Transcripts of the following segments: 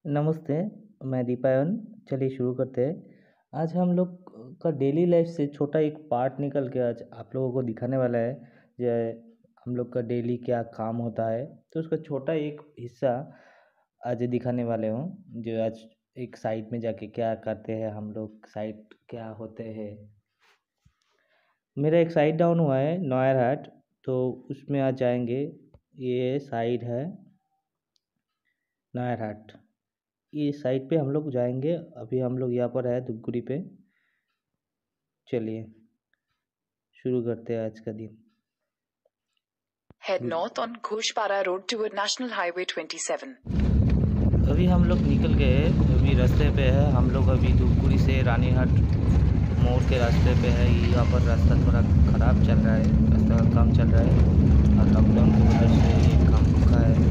नमस्ते, मैं दीपायन। चलिए शुरू करते हैं। आज हम लोग का डेली लाइफ से छोटा एक पार्ट निकल के आज आप लोगों को दिखाने वाला है। जो हम लोग का डेली क्या काम होता है, तो उसका छोटा एक हिस्सा आज दिखाने वाले हूँ। जो आज एक साइट में जाके क्या करते हैं हम लोग, साइट क्या होते हैं। मेरा एक साइट डाउन हुआ है नॉयर हाट, तो उसमें आज जाएंगे। ये साइट है नॉयर हाट। ये साइट पे हम लोग जाएंगे। अभी हम लोग यहाँ पर है धूपगुड़ी पे। चलिए शुरू करते हैं आज का दिन। Head north on Khoshpara Road toward National Highway 27. अभी हम लोग निकल गए, अभी रास्ते पे है हम लोग। अभी धूपगुड़ी से रानीहाट मोड़ के रास्ते पे है। यहाँ पर रास्ता थोड़ा ख़राब चल रहा है, रास्ता का काम चल रहा है और लॉकडाउन की वजह से ये काम रुका है।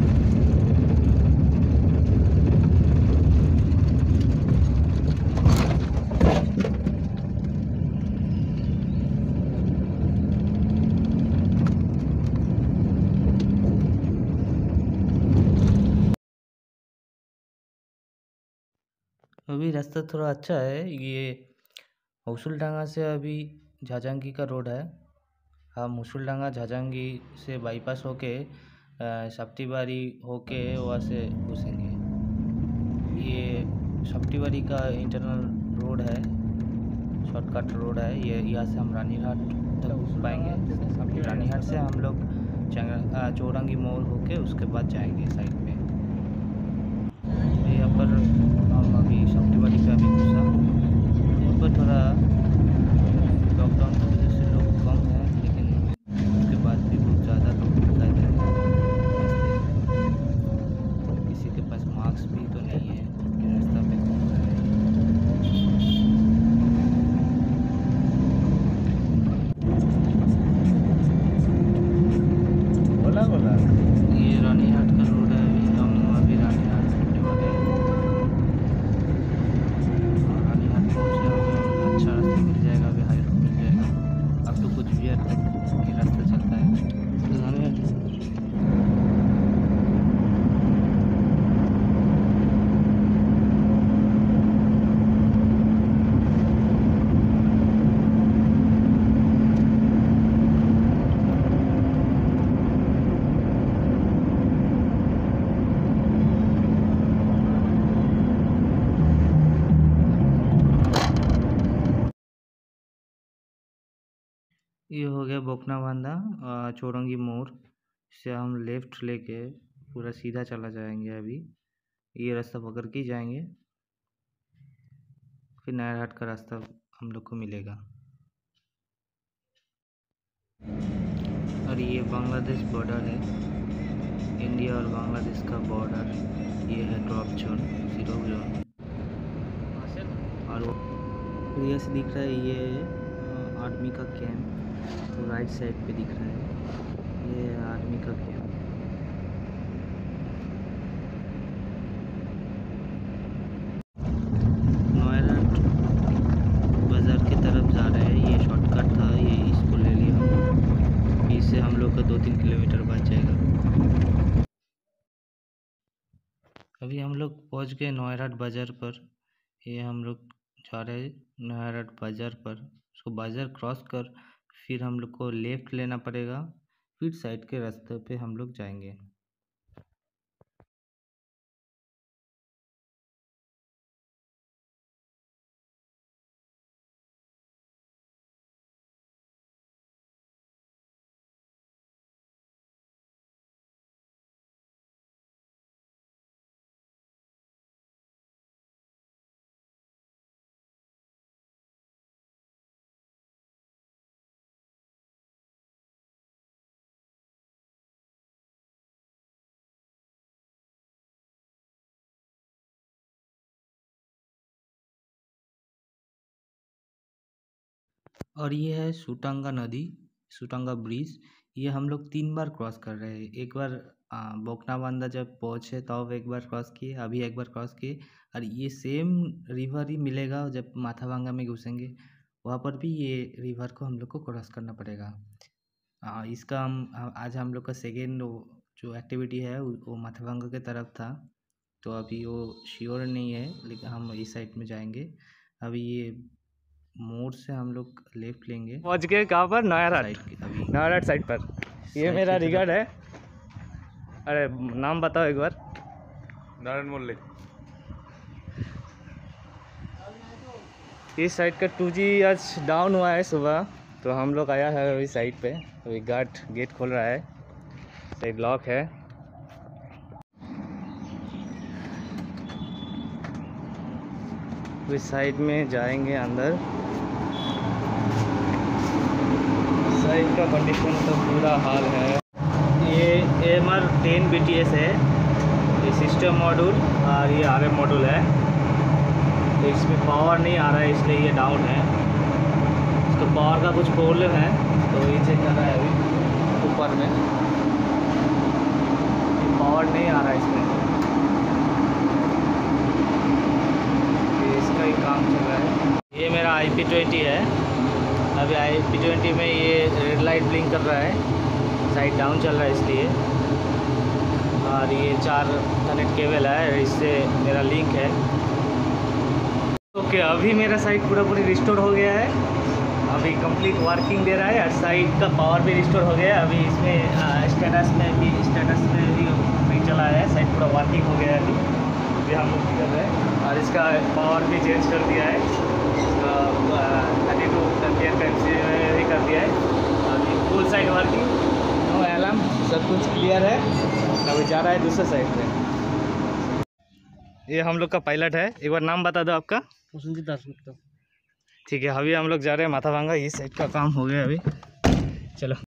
अभी रास्ता थोड़ा अच्छा है। ये हुसुलडांगा से अभी झाजांगी का रोड है। हम हुसुलडांगा झाजांगी से बाईपास होके सप्तीबारी होके वहाँ से घुसेंगे। ये सप्तीबारी का इंटरनल रोड है, शॉर्टकट रोड है। ये यहाँ से हम रानीहाट तक घुस पाएंगे। रानीहाट से हम लोग चौरंगी मोड़ होके उसके बाद जाएंगे साइड पे। यहाँ पर हम अभी सप्तीबारी पे अभी घुसा। यहाँ पर थोड़ा लॉकडाउन की वजह से लोग कम हैं, लेकिन उसके बाद भी बहुत ज़्यादा लोग दिखाई दे रहे हैं। किसी के पास मास्क भी तो नहीं है कि रास्ता पे घूम रहा है। बोला बोला ये रानीहाट का रोड है। अभी रानीहाट घूमने वाले हैं। और रानीहाट मोड़ से हमें अच्छा रास्ता मिल जाएगा, अभी हाई रोड मिल जाएगा। अब तो कुछ बियर तक ये रास्ता चलता है। तो रानीहाट ये हो गया बोकना बांधा चौरंगी मोड़ से हम लेफ़्ट लेके पूरा सीधा चला जाएंगे। अभी ये रास्ता पकड़ के ही जाएंगे, फिर नायरहाट का रास्ता हम लोग को मिलेगा। और ये बांग्लादेश बॉर्डर है, इंडिया और बांग्लादेश का बॉर्डर। ये है ड्रॉप जोन, जीरो जोन। और वो ये से दिख रहा है, ये आर्मी का कैंप। तो राइट साइड पे दिख रहा है, ये आर्मी का कैंप। नॉयरहाट बाज़ार की तरफ जा रहे हैं। ये शॉर्टकट था, ये इसको ले लिया हम। इससे हम लोग का 2-3 किलोमीटर बच जाएगा। अभी हम लोग पहुंच गए नॉयरहाट बाज़ार पर। ये हम लोग जा रहे हैं नॉयरहाट बाज़ार पर। उसको बाज़ार क्रॉस कर फिर हम लोग को लेफ़्ट लेना पड़ेगा, फिर साइड के रास्ते पे हम लोग जाएंगे। और ये है सुटांगा नदी, सुटांगा ब्रिज। ये हम लोग 3 बार क्रॉस कर रहे हैं। एक बार बोकनाबांधा जब पहुँचे तब एक बार क्रॉस किए, अभी एक बार क्रॉस किए। और ये सेम रिवर ही मिलेगा जब माथाभांगा में घुसेंगे, वहाँ पर भी ये रिवर को हम लोग को क्रॉस करना पड़ेगा। इसका आज हम लोग का सेकेंड जो एक्टिविटी है वो माथाभांगा की तरफ था। तो अभी वो श्योर नहीं है, लेकिन हम इस साइड में जाएंगे। अभी ये मोड़ से हम लोग लेफ्ट लेंगे। पहुँच गए कहाँ पर? नयारहाट। अभी नयारहाट साइड पर। ये साइड मेरा की रिगार्ड है। अरे नाम बताओ एक बार। नारायण मल्लिक। इस साइड का 2G आज डाउन हुआ है सुबह, तो हम लोग आया है अभी साइड पे। अभी गेट खोल रहा है, साइड लॉक है। इस साइड में जाएंगे अंदर। साइड का कंडीशन तो पूरा हाल है। ये AMR 10 BTS है, ये सिस्टम मॉड्यूल और ये RM मॉड्यूल है। तो इसमें पावर नहीं आ रहा है, इसलिए ये डाउन है। इसको पावर का कुछ प्रॉब्लम है, तो ये चेक कर रहा है अभी ऊपर में। पावर नहीं आ रहा है इसमें, इसका ही काम चल रहा है। ये मेरा IP20 है। अभी IP20 में ये रेड लाइट ब्लिंक कर रहा है, साइड डाउन चल रहा है इसलिए। और ये 4 कनेक्ट केबल है, इससे मेरा लिंक है। ओके, अभी मेरा साइड पूरी रिस्टोर हो गया है। अभी कंप्लीट वर्किंग दे रहा है और साइड का पावर भी रिस्टोर हो गया है। अभी इसमें स्टेटस में भी नहीं चला है, साइड पूरा वर्किंग हो गया है। अभी हम लोग कर रहे हैं और इसका पावर भी चेंज कर दिया है। इसका 32 एम्पियर का MCA भी कर दिया है। अभी full side working, no alarm, सब कुछ क्लियर है। अभी जा रहा है दूसरे साइड पे। ये हम लोग का पायलट है। एक बार नाम बता दो आपका। ठीक है, अभी हम लोग जा रहे हैं माथाभांगा। इस साइड का काम हो गया अभी। चलो।